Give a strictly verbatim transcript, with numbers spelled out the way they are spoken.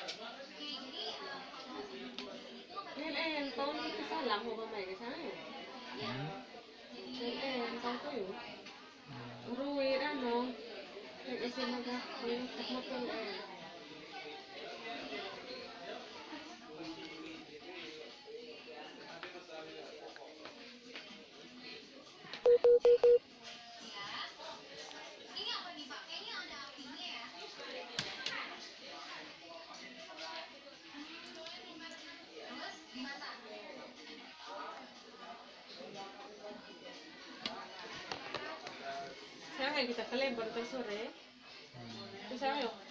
Nên em con cái sao lắm của mày cái sao nên em con cóอยู่รู้ได้น้องเด็กเอเซนนะคะเขาขับมาเป็นเอง Sekarang kita ke Lembang sore. Terus saya